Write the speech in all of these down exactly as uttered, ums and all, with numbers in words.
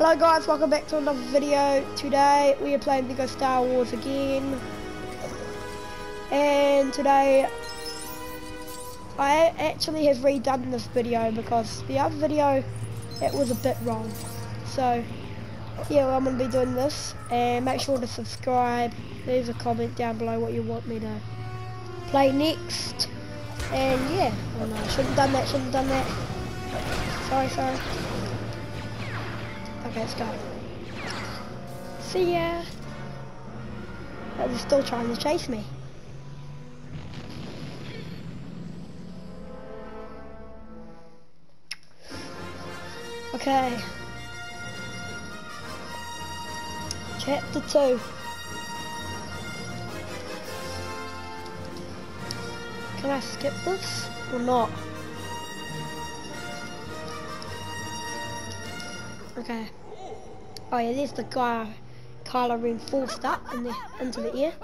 Hello guys, welcome back to another video. Today we are playing Lego Star Wars again. And today I actually have redone this video because the other video, it was a bit wrong. So yeah, well, I'm going to be doing this, and make sure to subscribe. Leave a comment down below what you want me to play next. And yeah, oh no, shouldn't have done that, shouldn't have done that. Sorry, sorry. Okay, let's go. See ya. Oh, they're still trying to chase me. Okay. Chapter two. Can I skip this or not? Okay. Oh yeah, there's the guy Kylo Ren forced up in the, into the air.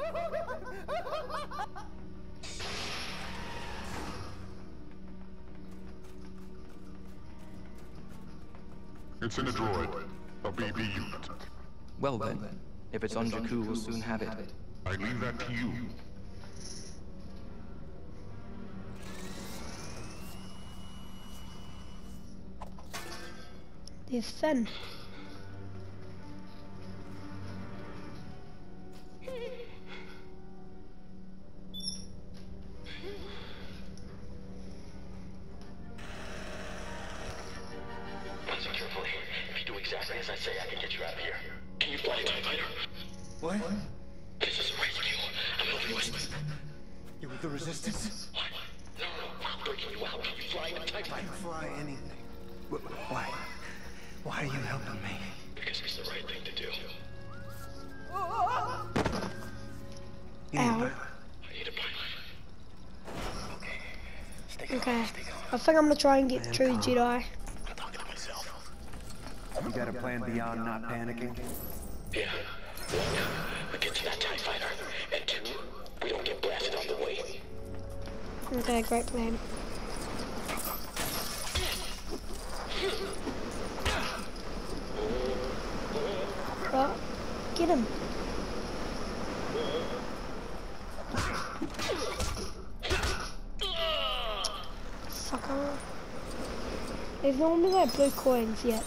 It's in a droid, a B B unit. Well then, if it's on Jakku, we'll soon have it. I leave that to you. There's Finn. Listen carefully. If you do exactly as I say, I can get you out of here. Can you fly a TIE fighter? What? This is rescue. I'm moving west. You with the resistance? What? No, no, I'm breaking you out. Can you fly a TIE I fighter? can fly anything. Wh- Why? Why are you helping me? Because it's the right thing to do. You need a Ow. pilot. I need a pilot. Okay. Stay calm. Okay. Stay calm. I think I'm gonna try and get Man, through calm. Jedi. I'm talking to myself. You got a plan beyond not panicking? Yeah. One, we get to that TIE fighter. And two, we don't get blasted on the way. Okay, great plan. Oh, get him. Sucker. There's no one with like blue coins yet.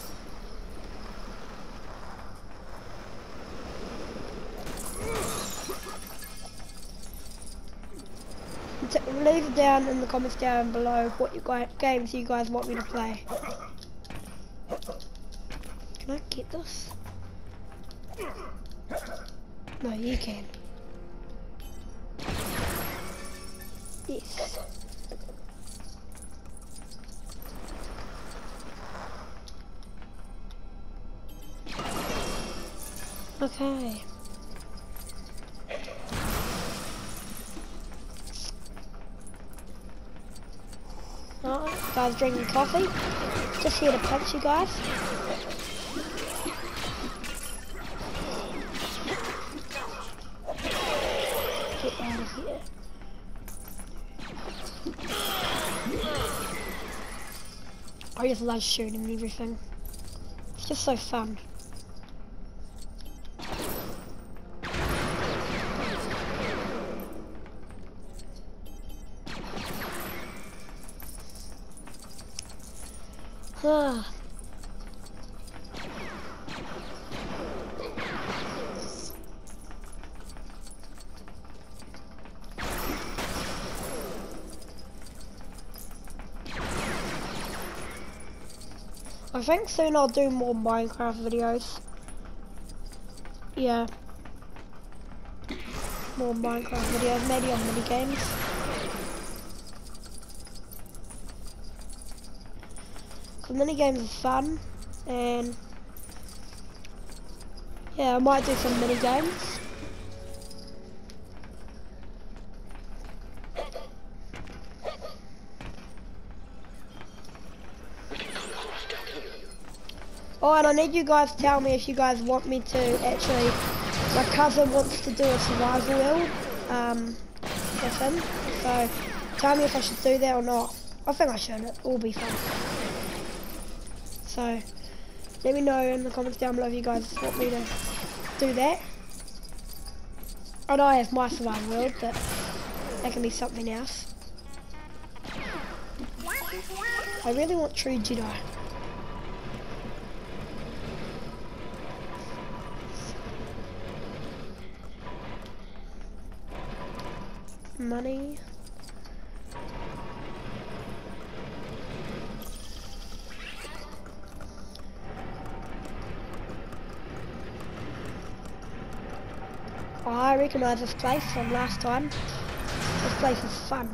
T- Leave it down in the comments down below what you guys, games you guys want me to play. Can I get this? No, you can. Yes. Okay. Oh, guys drinking coffee. Just here to punch you guys. Get out of here. I just love shooting and everything. It's just so fun. Ah. I think soon I'll do more Minecraft videos. Yeah. More Minecraft videos, maybe on mini games. Cause mini games are fun, and yeah, I might do some mini games. Oh, and I need you guys to tell me if you guys want me to actually, my cousin wants to do a survival build um, with him, so tell me if I should do that or not. I think I should, it will be fun. So, Let me know in the comments down below if you guys want me to do that. I know I have my survival world, but that can be something else. I really want True Jedi. Money. Oh, I recognise this place from last time. This place is fun.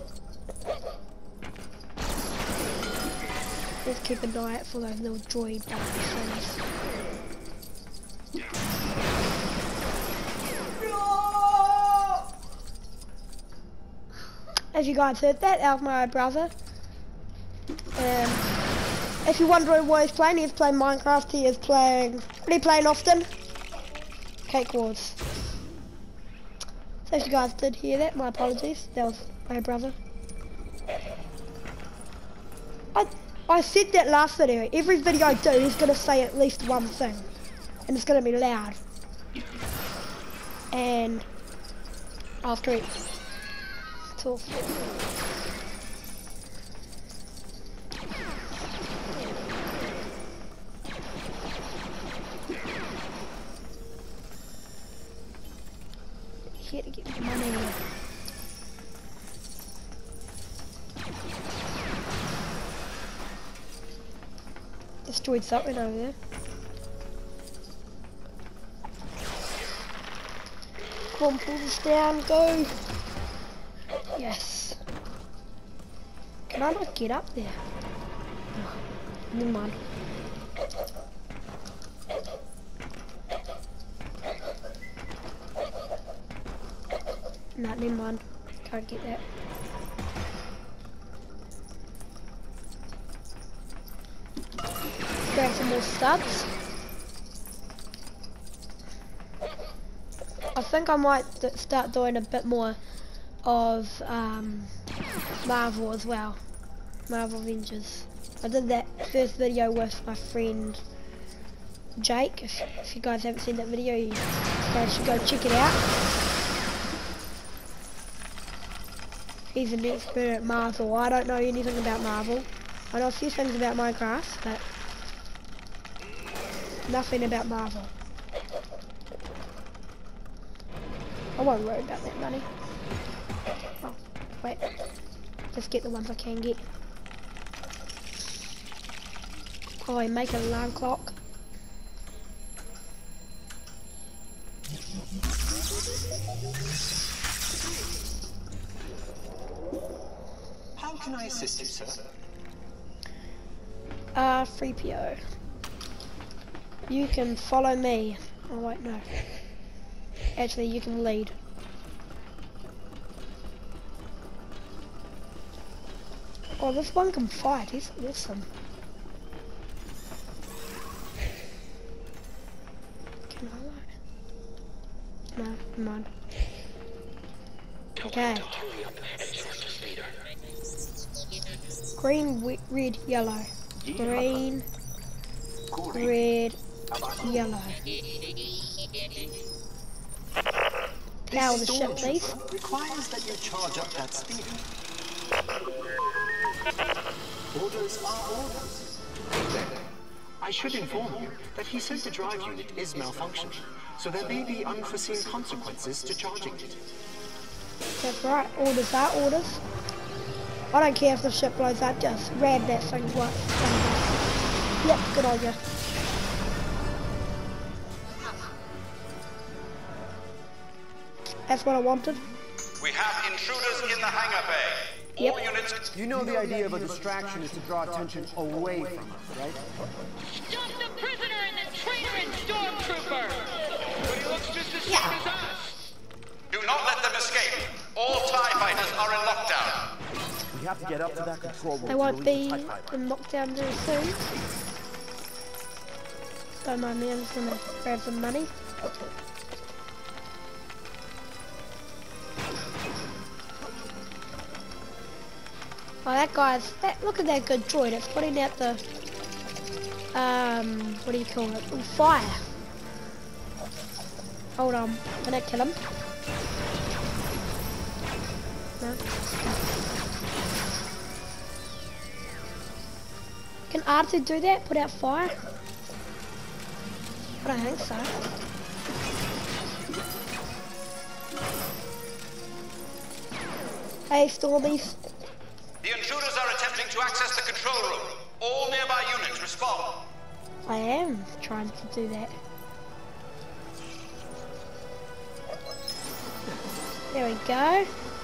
Let's keep an eye out for those little droid things. As you guys heard that, that was my brother. Um, if you're wondering what he's playing, he's playing Minecraft. He is playing, what are you playing often? Cake Wars. So if you guys did hear that, my apologies. That was my brother. I, I said that last video. Every video I do, he's going to say at least one thing. And it's going to be loud. And after it, talk. Here to get money. Destroyed something over there. Come on, pull this down, go! Yes. Can I not get up there? Oh, never mind. Nah, never mind. Can't get that. Grab some more studs. I think I might start doing a bit more of um, Marvel as well. Marvel Avengers. I did that first video with my friend Jake. If, if you guys haven't seen that video, you guys should go check it out. He's an expert at Marvel. I don't know anything about Marvel. I know a few things about Minecraft, but nothing about Marvel. I won't worry about that money. Oh, wait. Just get the ones I can get. Oh, I make an alarm clock. How can I assist you, sir? Uh, three P O. You can follow me. Oh wait, no. Actually, you can lead. Oh, this one can fight. He's awesome. Can I like? No, never mind. Okay. Green, red, yellow. Green, red, yellow. Power the ship, please. Requires that you charge up that speed. Orders are orders. Then, I should inform you that he said the drive unit is malfunctioning, so there may be unforeseen consequences to charging it. That's right, orders are orders. I don't care if the ship blows up, just ram that thing what. Yep, good on you. That's what I wanted. We have intruders in the hangar bay. Yep. All units. You know the idea of a distraction is to draw attention away from us, right? Stop the prisoner and the traitor and stormtrooper! But he looks just as safe as us. Do not let them escape. All TIE fighters are in lockdown. We have to get up to that control room. They won't be in lockdown very soon. Don't mind me, I'm just gonna grab some money. Oh, that guy's, that, look at that good droid, it's putting out the um, what do you call it? Ooh, fire. Hold on, can I kill him? No. Can Arthur do that? Put out fire? I don't think so. Hey, Stormies. The intruders are attempting to access the control room. All nearby units respond. I am trying to do that. There we go.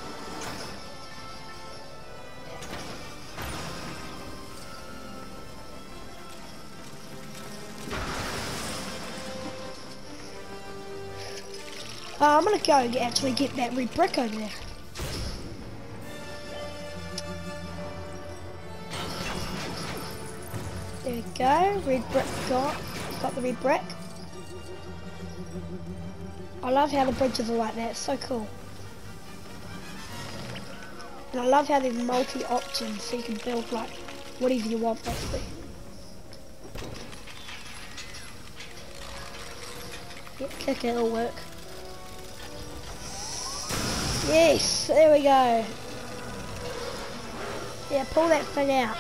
Uh, I'm gonna go and actually get that red brick over there. There we go, red brick got, got the red brick. I love how the bridges are like that, it's so cool. And I love how there's multi-options, so you can build like whatever you want basically. Yep, kick it, it'll work. Yes, there we go. Yeah, pull that thing out.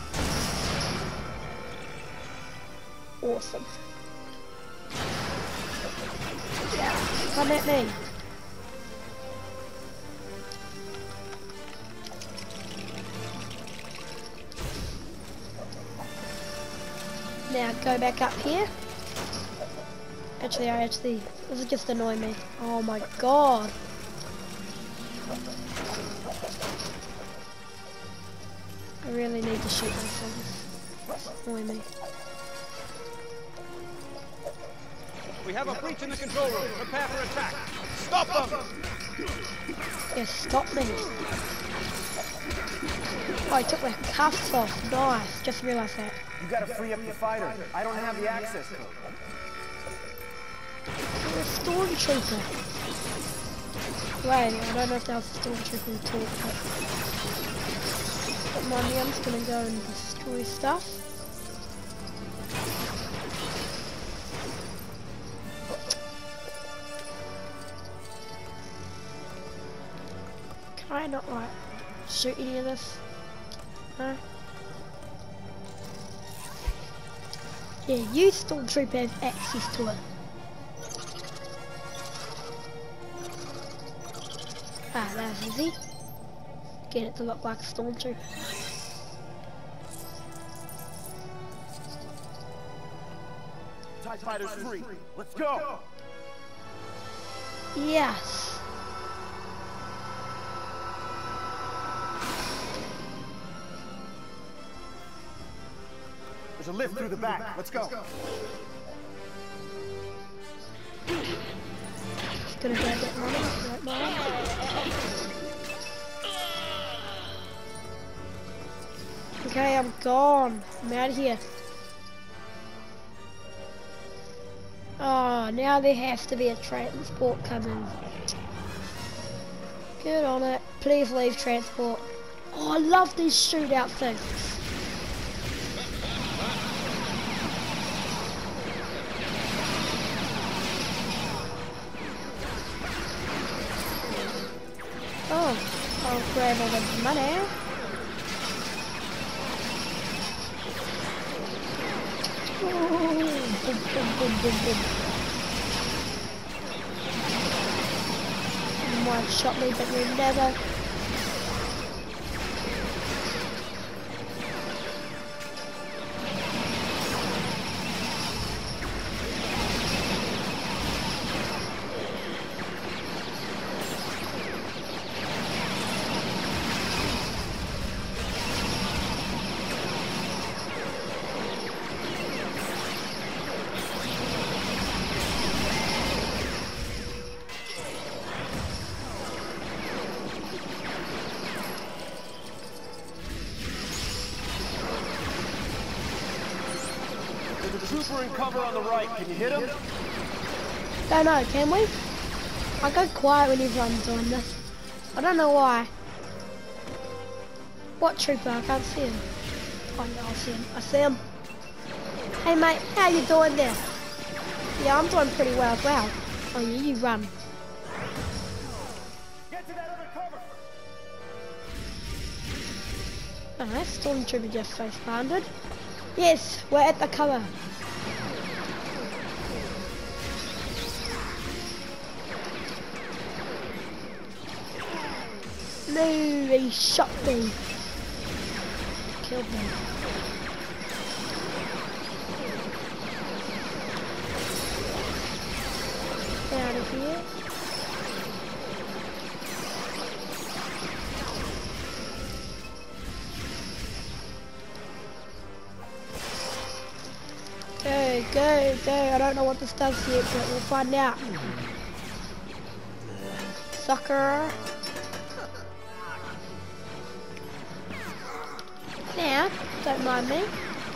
Awesome. Yeah, come at me. Now go back up here. Actually, I actually, this is just annoying me. Oh my god. I really need to shoot those things. It's annoying me. We have a breach in the control room. Prepare for attack. Stop them! Yes, stop me. Oh, I took my cuffs off. Nice. Just realised that. You gotta free up the fighter. I don't have the access code. The stormtrooper. Wait, I don't know if that was a stormtrooper who talked, but... But mind me, I'm just gonna go and destroy stuff. Can I not, like, shoot any of this? No? Yeah, you stormtrooper have access to it. Ah, that was easy. Get it to look like a stormtrooper. TIE fighter's free. Let's go. Yes. There's a lift through the back. Let's go. Just gonna grab that money. Right, money. Okay, I'm gone. I'm out of here. Oh, now there has to be a transport coming. Get on it. Please leave transport. Oh, I love these shootout things. Oh, I'll grab all the money. Oh, boom, boom, boom, boom, boom. You might have shot me, but you never. Trooper in cover on the right. Can you hit him? Don't know, can we? I go quiet whenever I'm doing this. I don't know why. What trooper? I can't see him. Oh no, I see him. I see him. Hey mate, how you doing there? Yeah, I'm doing pretty well as well. Oh yeah, you run. Get to that other cover. Alright, Stormtrooper just face planted. Yes, we're at the cover. No, he shot me. Killed me. Out of here. Go, go, go. I don't know what this does yet, but we'll find out. Sucker. Now, don't mind me.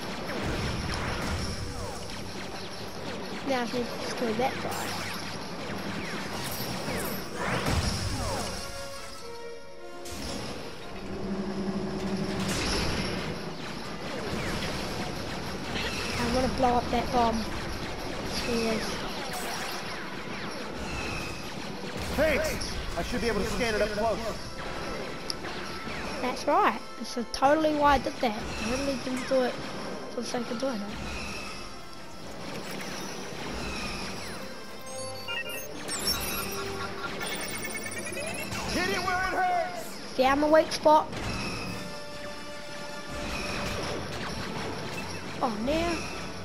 Now I need to destroy that guy. I want to blow up that bomb. Cheers. Thanks. I should be able to scan it up close. That's right. This is totally why I did that. I totally didn't do it for the sake of doing it. Hit it where it hurts. Found my weak spot. Oh, now.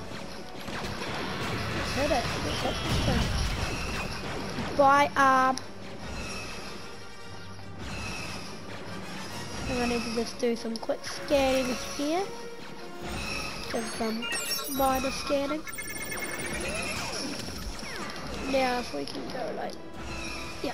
Hit it. Hit this thing. Bye, arm. And I need to just do some quick scanning here. Just some minor scanning. Now if we can go like, yeah.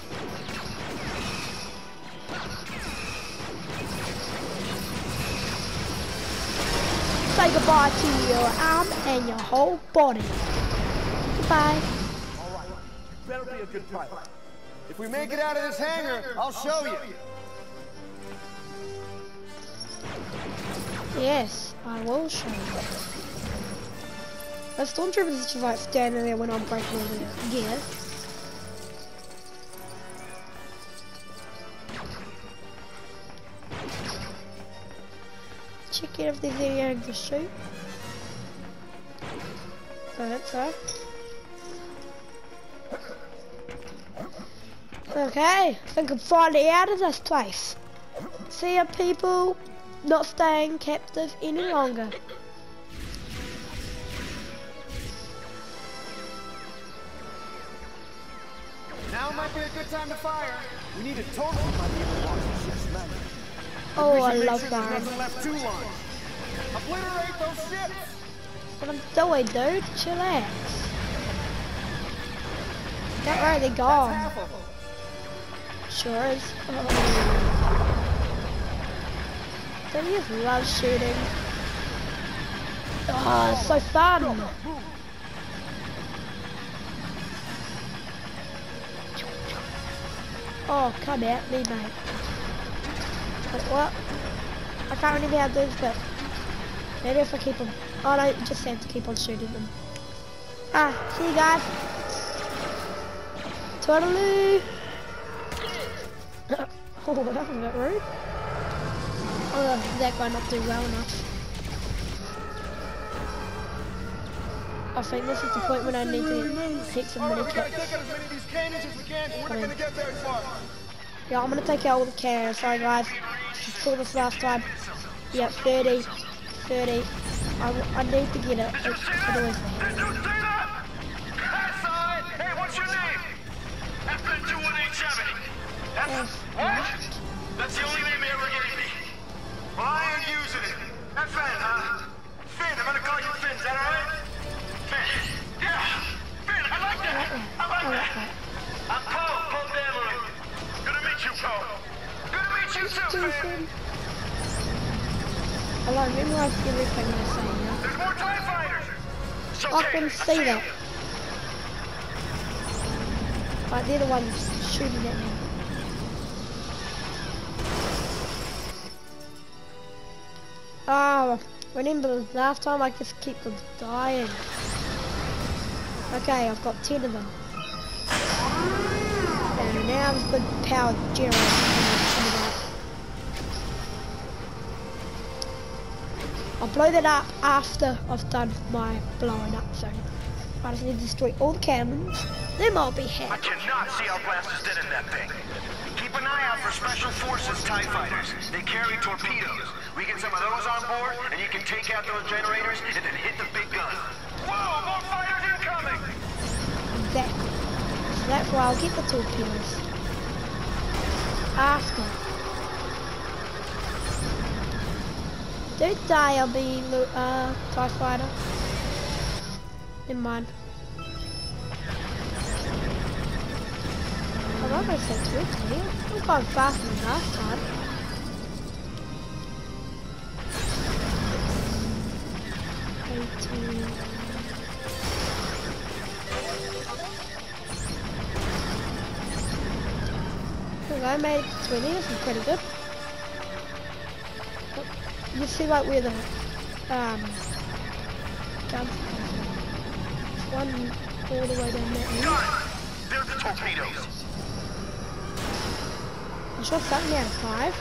Say goodbye to your arm and your whole body. Goodbye. Alright, you better be a good pilot. If we make it out of this hangar, I'll show you. Yes, I will show you. The stormtroopers is just like standing there when I'm breaking all the gear. Check it if there's anything to shoot. Alright, so. Okay, I think I'm finally out of this place. See ya, people. Not staying captive any longer. Now might be a good time to fire. We need a total by the end of launch ship's manual. Oh, We I should make love sure there's that. nothing left to launch. Obliterate those ships. What I'm doing, dude. Chillax. Don't worry, they're That's gone. half of them. Sure is. Oh. Don't you just love shooting? Oh, it's so fun. Oh, come at me, mate. Wait, what? I can't really how to do this, but maybe if I keep them. Oh no, you just have to keep on shooting them. Ah, see you guys. Toodaloo. Oh, that was a bit rude. Oh, that guy not doing well enough. I think this is the point when I need to take some mini We gotta kits. take out as many of these cannons as we can. We're not gonna get very far. Yeah, I'm gonna take out all the cannons. Sorry guys, I saw this last time. Yeah, thirty, thirty. I, I need to get it. It, it always Did you see that? I saw it. Hey, what's your name? F N two one eight seven. That's what? That's the only name he ever gave me. Well, I ain't using it. F N, huh? Finn, I'm gonna call you Finn. Is that alright? Finn. Yeah. Finn, I like that. I like that. I'm Poe, Poe Dameron. Good to meet you, Poe. Good to meet you too, Finn. I like memorize everything I say, yeah? There's more TIE fighters. It's okay. I can see that. Right, they're the ones shooting at me. Oh, Remember, last time I just keep them dying. Okay, I've got ten of them. And now I've got power generator. I'll blow that up after I've done my blowing up thing. I just need to destroy all the cannons, then I'll be I happy. cannot see our blasters dead in that thing. Keep an eye out for Special Forces TIE fighters. They carry torpedoes. We get some of those on board, and you can take out those generators and then hit the big gun. Whoa, more fighters incoming! Exactly. So that's why I'll get the torpedoes. After. Don't die, I'll be uh, TIE fighter. Never mind. I'm not going to say too clear. I'm going faster than last time. eighteen. I made it to twenty, this is pretty good. You see like where the um guns one all the way down there. Gun! There's the torpedoes! I shot something out of five.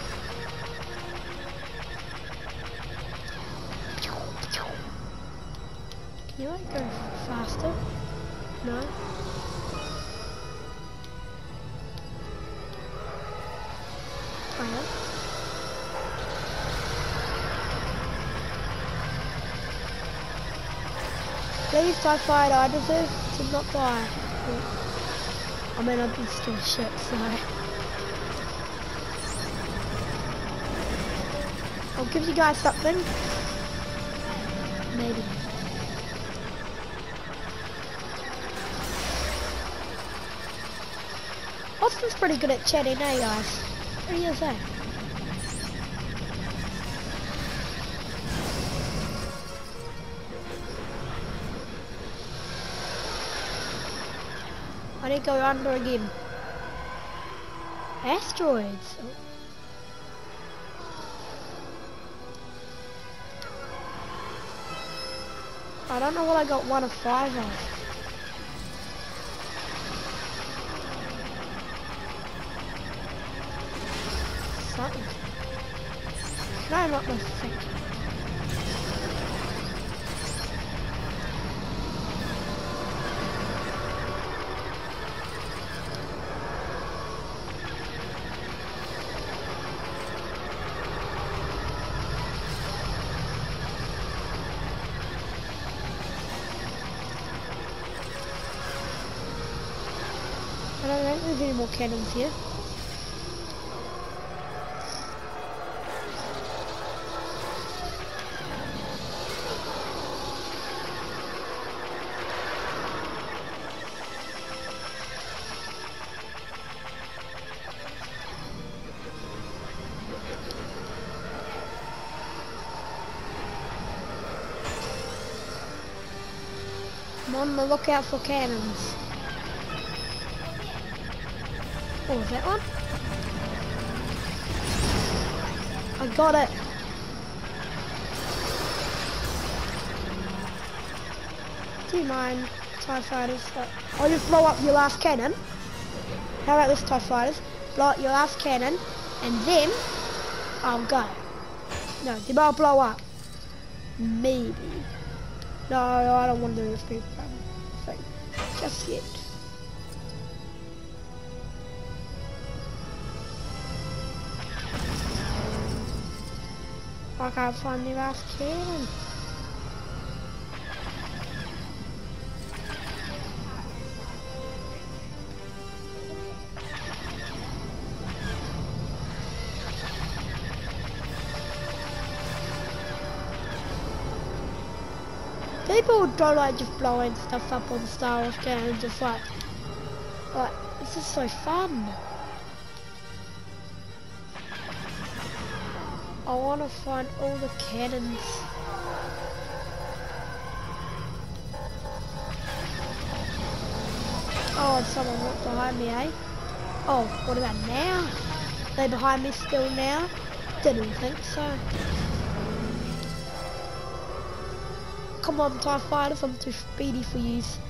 Can you like go faster? No? Oh yeah. Please, TIE fighter, I deserve to not die. I mean, I've been still shit, so... I'll give you guys something. Maybe. Austin's pretty good at chatting, eh guys? What do you say? I need to go under again. Asteroids. Oh. I don't know what I got one of five of. Something. No, not my thing. I don't think there's any more cannons here. I'm on the lookout for cannons. Oh, is that one? I got it. Do you mind, TIE fighters? I'll just blow up your last cannon. How about this, TIE fighters? Blow up your last cannon, and then I'll go. No, then I'll blow up. Maybe. No, I don't want to do this big thing just yet. I can't find the last cannon. People don't like just blowing stuff up on Star Wars cannons, just like, like, this is so fun. I want to find all the cannons. Oh, and someone walked behind me, eh? Oh, what about now? Are they behind me still now? Didn't think so. come on, TIE fighters, I'm too speedy for yous.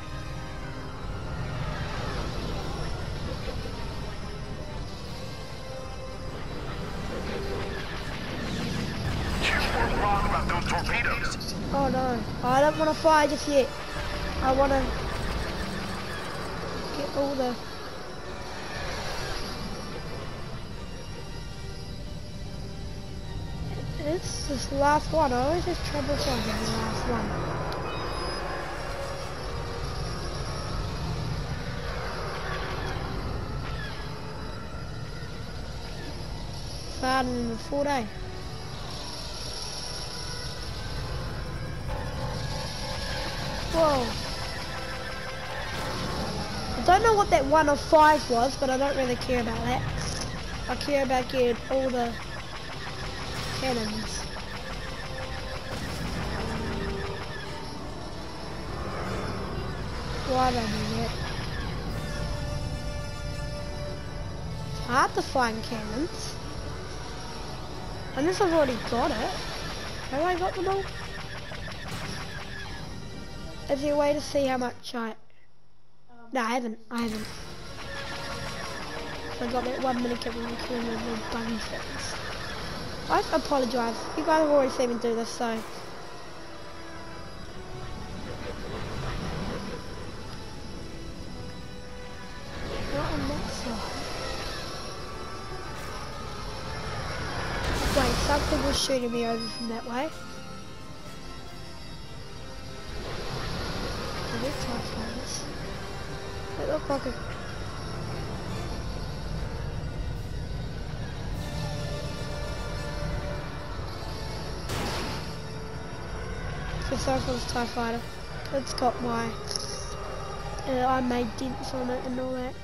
You were wrong about those torpedoes. Oh no, I don't want to fire just yet. I want to get all the... It's this last one. I always have trouble finding the last one. Starting in the full day. Whoa. I don't know what that one of five was, but I don't really care about that. I care about getting all the cannons. Why don't I do that? It's hard to find cannons. Unless I've already got it. Have I got them all? Is there a way to see how much I... No, I haven't. I haven't. So I got that one minute kit with the little buggy things. I apologise. You guys have already seen me do this, so... Not on that side. Wait, something was shooting me over from that way. Are they TIE fighters? They look like a... Sorry for this TIE fighter. It's got my... Uh, I made dents on it and all that.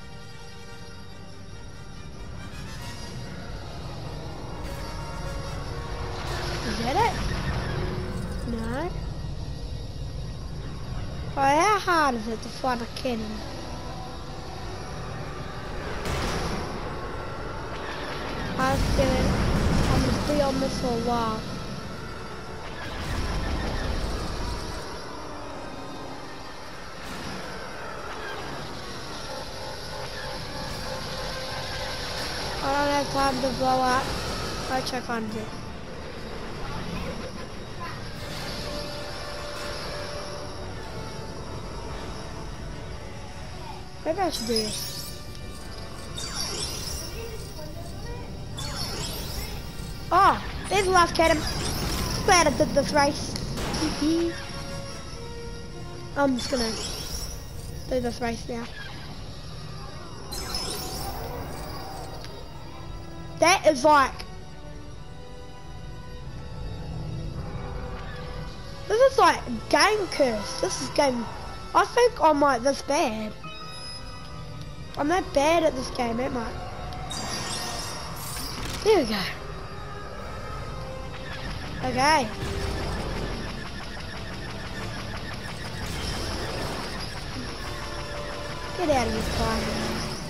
Is that it? No. Oh, how hard is it to find a cannon? I feel it. I'm gonna be on this for a while. I don't have time to blow up. I check on it. Maybe I should do this. Oh, there's the last cannon. Glad I did this race. I'm just gonna do this race now. That is like... This is like game curse. This is game... I think I'm like this bad. I'm that bad at this game, am I? There we go. Okay. Get out of your fire.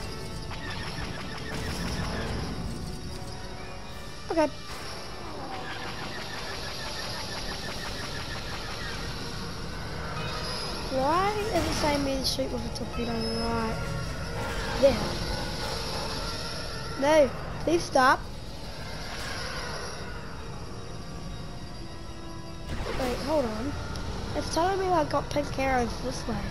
Okay. Why is it saying me to shoot with a torpedo right there? No, please stop. Wait, hold on. It's telling me I got pink arrows this way.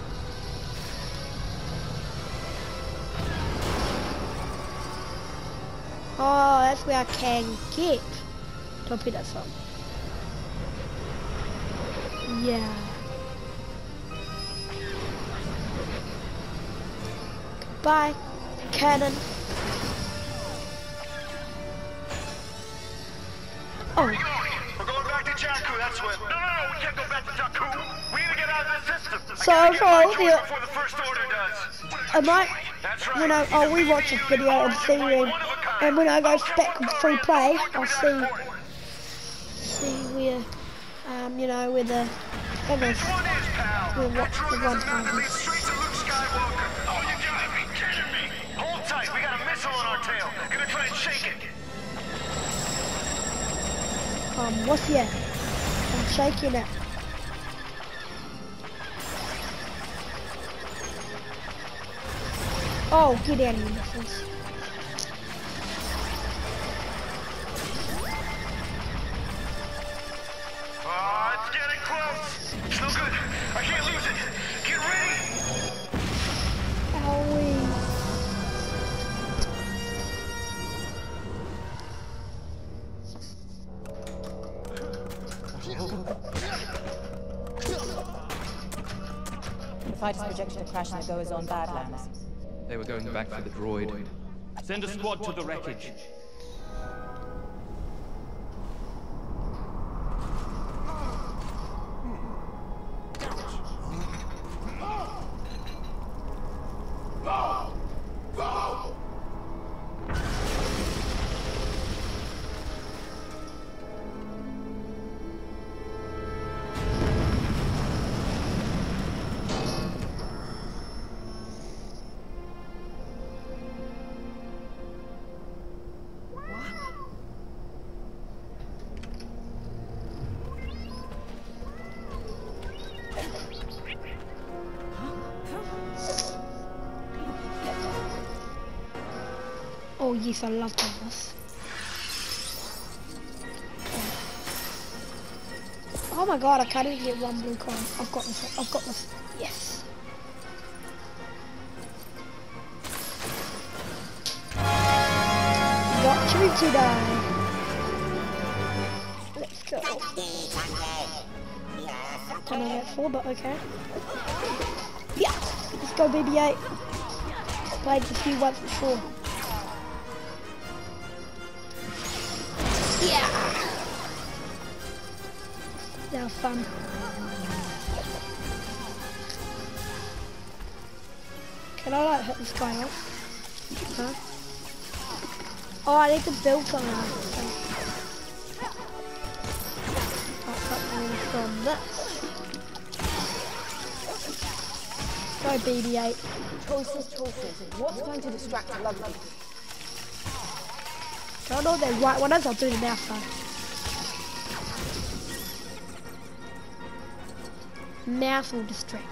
Oh, that's where I can get torpedoes from. Yeah. Goodbye, cannon. Oh. Where are you going? We're going back to Jakku, that's what. No, no, no, we can't go back to Jakku. We need to get out of this system. So I if gotta I get my yeah, before the first order does. I might, That's right. when I, I'll rewatch this video and see when, and when I go back to free play, I'll see, see where, um, you know, where the thing is, where what the one time is. Streets of Luke Skywalker. Oh, you gotta be kidding me. Hold tight, we got a missile on our tail. Gonna try and shake it. Um, what's here? I'm shaking it. Oh, get out of here, missiles. Ah, it's getting close. It's no good. I can't lose it. Get ready. Owie. The fighter's projected to crash and it goes on Badlands. They were going back for the droid. Send a squad to the wreckage. Oh yes, I love doing this. Oh my god, I can't even get one blue coin. I've got this, I've got this. Yes. Got you today. Let's go. Don't know what for, but okay. Yeah, let's go B B eight. Played this few once before. Yeah. That was fun. Can I like hit this guy off? Huh? Oh, I need to build something else. Something from this. Go B B eight. Choices, choices. What's going to distract the lovely? I don't know what the right one is, I'll do the mouth though. Mouth will distract.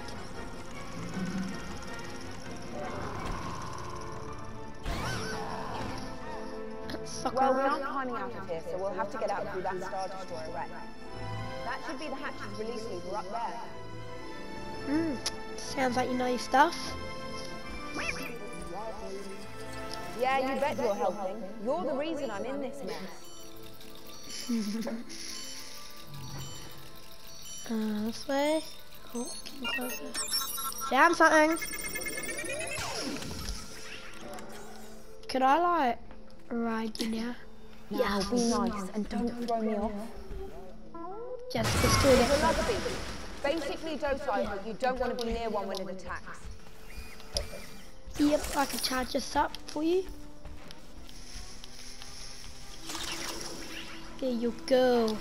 Sucker. Well, we're not climbing out of here, so we'll have to get out through that Star Destroyer wreck. That should be the hatch's release lever up there. Hmm, sounds like you know your stuff. Yeah, you bet you're helping. You're the reason I'm in this mess. uh, this way. Oh, getting closer. Found something. Could I like ride you now? Now, Yes. be nice and don't throw me off. Just, just do it. It's another beast. Basically docile, but you don't want to be near one when it attacks. Yep, I can charge this up for you. There you go.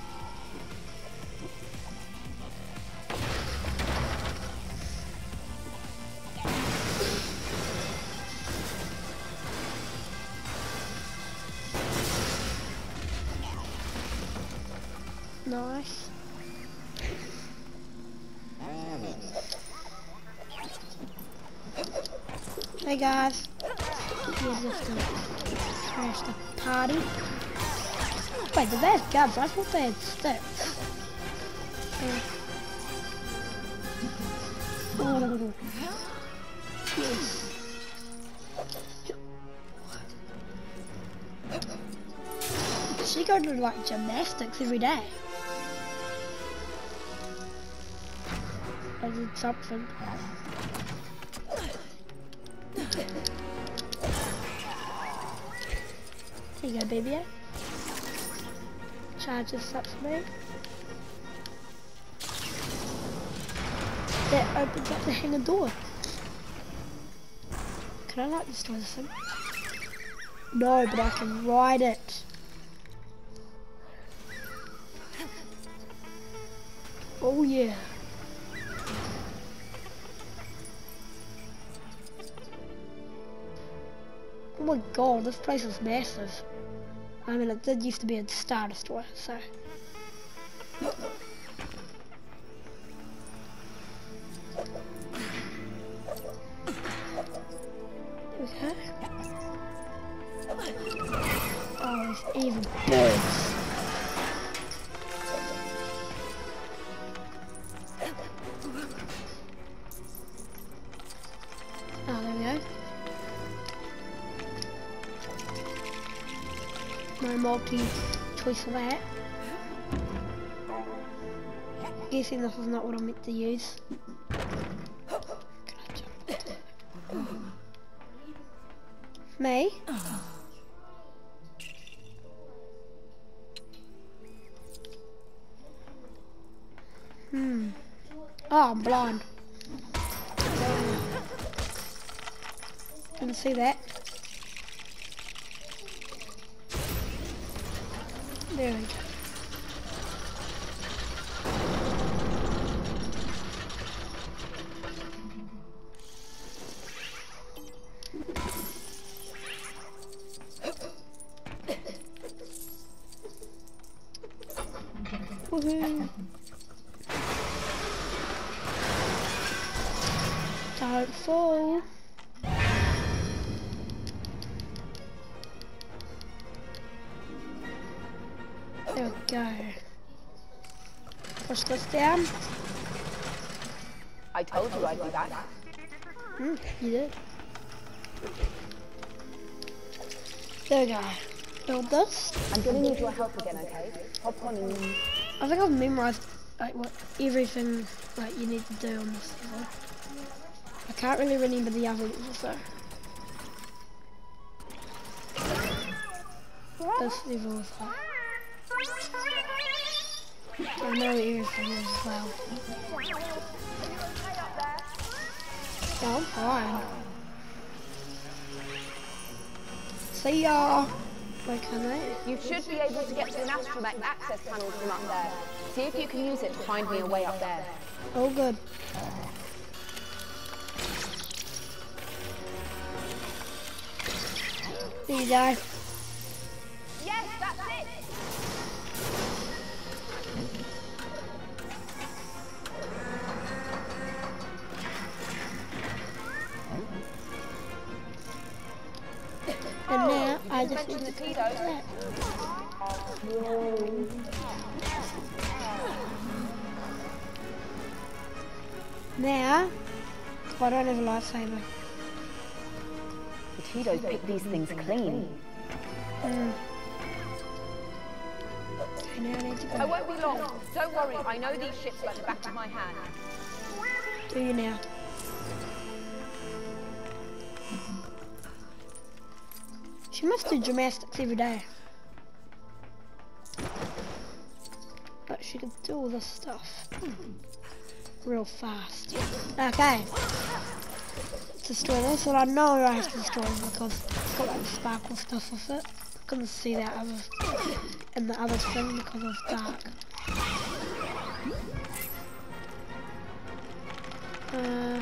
Nice. Hey guys. Yeah, just to crash the party. Wait, did they have guns? I thought they had sticks. Uh, oh. Yes. She go to like gymnastics every day. I did something. There you go, baby. Charge this up for me. That opens up the hangar door. Can I like destroy this thing? No, but I can ride it. Oh yeah. Oh my god, this place is massive. I mean, it did used to be a Star Destroyer, so. no multi-choice for that. Guessing this is not what I'm meant to use. Can I jump? Me? Hmm. Oh, I'm blind. Didn't see that. There we go. Woohoo! Don't fall. There we go. Push this down. I told you I'd be back. Hmm, you did. There we go. Build this. I'm gonna need your help again, okay? Hop on and... I think I've memorized like what everything like you need to do on this level. I can't really remember the other levels though. This level is like I know everything is as well. Yeah, I'm fine. See ya! Where can I? You should be able to get to an astromech access panel from up there. See if you can use it to find me a way up there. Oh good. There you go. Yes, that's it! And now I You just need mentioned to the do that. Now, I don't have a lightsaber. The Tito's pick these things clean. Mm. Okay, now I need to go. I won't be long. Don't worry, I know these ships like the back of my hand. Do you now? She must do gymnastics every day. But she can do all this stuff real fast. Okay. Let's destroy this, and I know I have to destroy it because it's got like sparkle stuff with it. I couldn't see that other in the other thing because it was dark. Uh,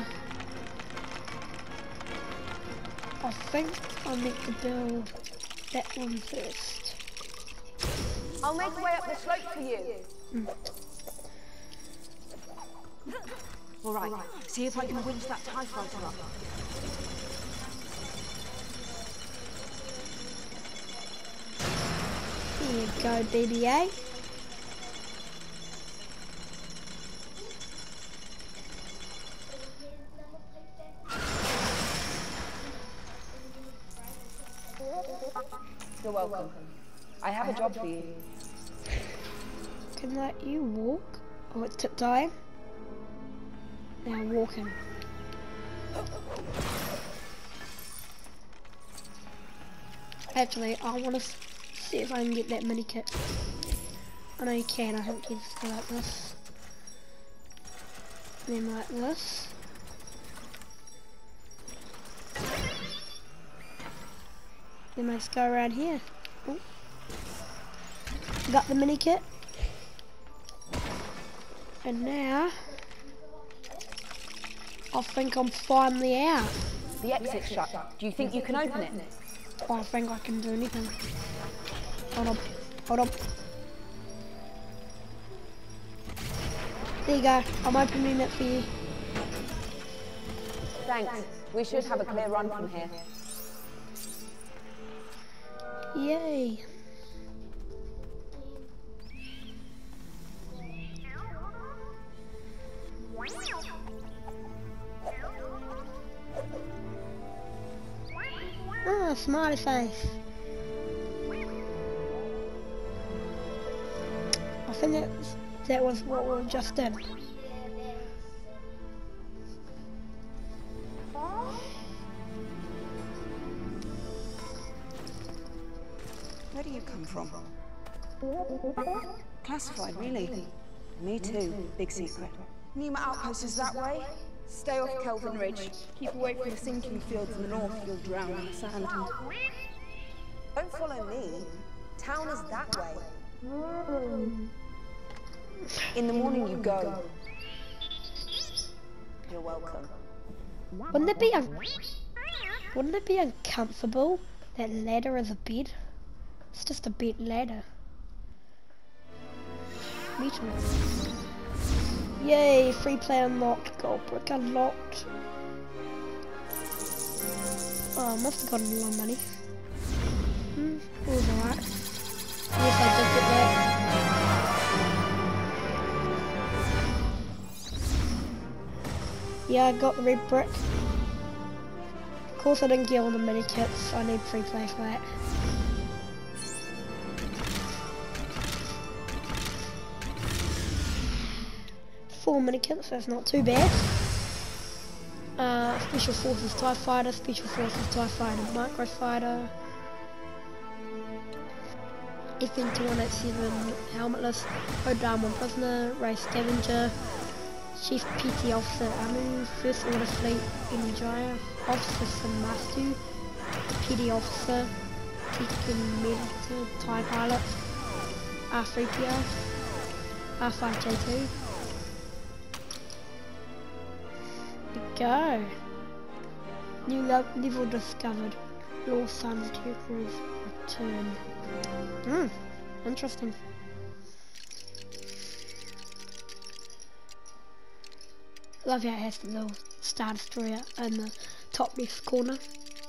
I think I need to build that one first. I'll make my way up the slope for you. Mm. All right, see if I can winch that TIE fighter up. Here you go, B B A. You're welcome. I have a job for you. Can let you walk? Oh, it's tip time. Now walking. Actually, I want to see if I can get that mini kit. I know you can. I think you just go like this. Then like this. Then let's go around here. Ooh. Got the mini kit. And now, I think I'm finally out. The exit's shut. Do you think you can open it? Oh, I think I can do anything. Hold on. Hold on. There you go. I'm opening it for you. Thanks. We should have a clear run from here. Yay. Oh, smiley face. think that's, that was what we just did. Where do you come from? Classified, really? Me too. Big secret. Numa Outpost is that way? Stay off Kelvin Ridge. Keep away from the sinking fields in the north, you'll drown in the sand. Don't follow me. Town is that way. In the morning you go. You're welcome. Wouldn't it be un wouldn't it be uncomfortable that ladder is a bed? It's just a bed ladder. Me too. Yay, free play unlocked, gold brick unlocked. Oh, I must have gotten a lot of money. Hmm, it was alright. Yes, I did get that. Yeah, I got the red brick. Of course I didn't get all the mini kits, I need free play for that. Four mini kits, that's not too bad. Uh, Special Forces TIE Fighter, Special Forces TIE Fighter, Micro Fighter, F N two one eighty-seven, Helmetless, O'Darman Prisoner, Race Scavenger, Chief P T Officer Anu, First Order Fleet Energizer, Officer Samastu, P D Officer, Tegan Meditor, TIE Pilot, R three P O, R five J two. Go. New le level discovered. Lost Sun's Temporary return. Hmm, interesting. Love how it has the little Star Destroyer in the top left corner.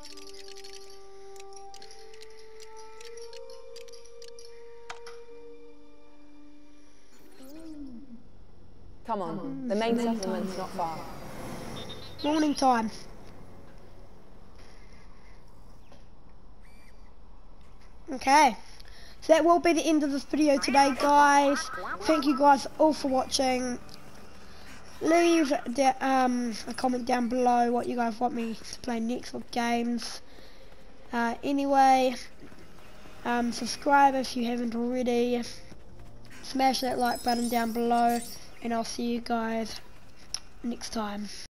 Come on, the main settlement's not far. Morning time. Okay, so that will be the end of this video today, guys. Thank you guys all for watching. Leave um, a comment down below what you guys want me to play next, what games. Uh, anyway, um, subscribe if you haven't already. Smash that like button down below, and I'll see you guys next time.